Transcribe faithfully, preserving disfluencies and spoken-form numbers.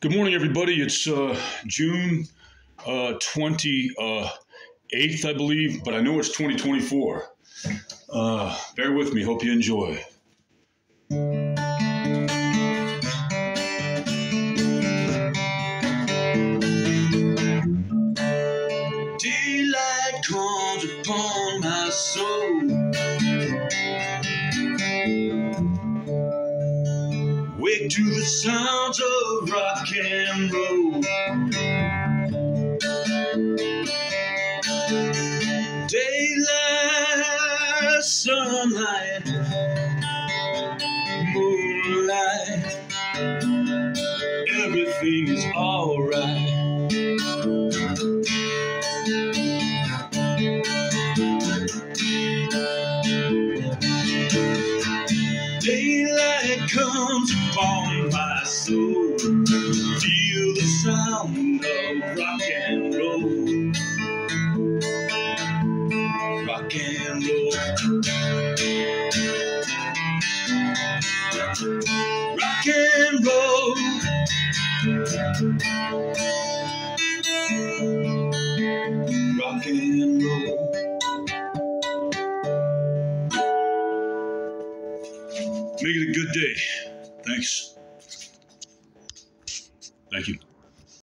Good morning, everybody. It's uh, June uh, twenty-eighth, I believe, but I know it's twenty twenty-four. Uh, bear with me. Hope you enjoy. Daylight comes upon my soul. Wake to the sounds of rock and roll. Daylight, sunlight, moonlight, everything is alright. Daylight comes upon my soul. Feel the sound of rock and roll. Rock and roll. Rock and roll. Rock and roll. Make it a good day. Thanks. Thank you.